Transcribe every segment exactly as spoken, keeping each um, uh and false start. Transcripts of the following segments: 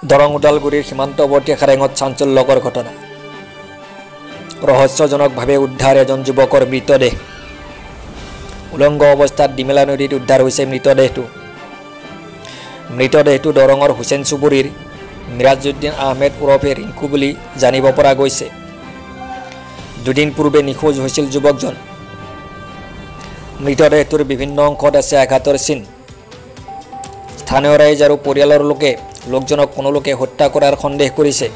দৰং ওদালগুৰিৰ সীমান্তৱৰ্তী খাৰেঙত চাঞ্চল্যকৰ ঘটনা ৰহস্যজনকভাৱে উদ্ধাৰ এজন যুৱকৰ মৃতদেহ উলংগ অৱস্থাত ডিমেলা নদীত উদ্ধাৰ হৈছে মৃতদেহটো মৃতদেহটো দৰঙৰ হুছেইন চুবুৰীৰ মিৰাজউদ্দিন আহমেদ ওৰফে ৰিংকু বুলি জানিব পৰা গৈছে দুদিন পূৰ্বে নিখোজ হৈছিল যুৱকজন মৃতদেহটোৰ বিভিন্ন অংশত আছে আঘাতৰ চিন স্থানীয় ৰাইজ আৰু পৰিয়ালৰ লোকে লোকজনক কোনো লোকে হত্যা কৰাৰ সন্দেহ কৰিছে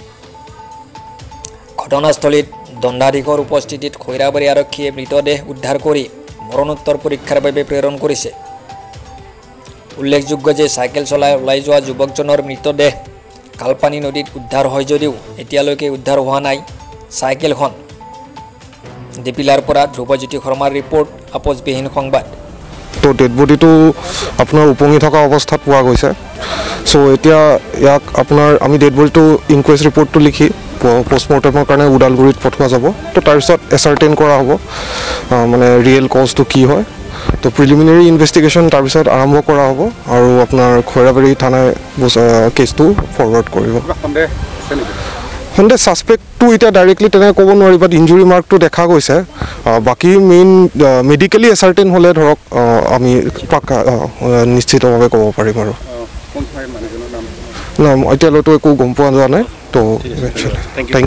ঘটনাস্থলীত দণ্ডাধীশৰ উপস্থিতিত খৈৰাবাৰী আৰক্ষীয়ে মৃতদেহ উদ্ধাৰ কৰি মৰণোত্তৰ পৰীক্ষাৰ বাবে প্ৰেৰণ কৰিছে উল্লেখযোগ্য যে চাইকেল চলাই ওলাই যোৱা যুৱকজনৰ মৃতদেহ কালপানী নদীত উদ্ধাৰ হয় যদিও এতিয়ালৈকে উদ্ধাৰ হোৱা নাই চাইকেলখন ডিপিলাৰ পৰা ধ্ৰুৱজ্যোতি শৰ্মাৰ ৰিপৰ্ট আপোচবিহীন সংবাদ তো ডেড বডিটো আপোনাৰ উপঙি থকা অৱস্থাত পোৱা গৈছে সো এতিয়া ইয়াক আপোনাৰ আমি ডেড বডিটো ইনকুৱেষ্ট ৰিপৰ্টটো লিখি পোষ্টমৰ্টেমৰ কাৰণে ওদালগুৰিত পঠোৱা যাব তো তাৰপিছত এছাৰ্টেইন কৰা হ'ব মানে ৰিয়েল কজটো কি হয় তো প্ৰিলিমিনাৰী ইনভেষ্টিগেশ্যন তাৰপিছত আৰম্ভ কৰা হ'ব আৰু আপোনাৰ খৈৰাবাৰী থানাই কেছটো ফৰৱাৰ্ড কৰিব সন্দেহ ছাছপেক্টটো এতিয়া ডাইৰেক্টলি তেনেকৈ ক'ব নোৱাৰি বাট ইঞ্জুৰি মাৰ্কটো দেখা গৈছে বাকী মেইন মেডিকেলি এছাৰ্টেইন হ'লে ধৰক আমি পাক্কা নিশ্চিতভাৱে ক'ব পাৰিম আৰু নাই এতিয়ালৈতো একো গম পোৱা যোৱা নাই তো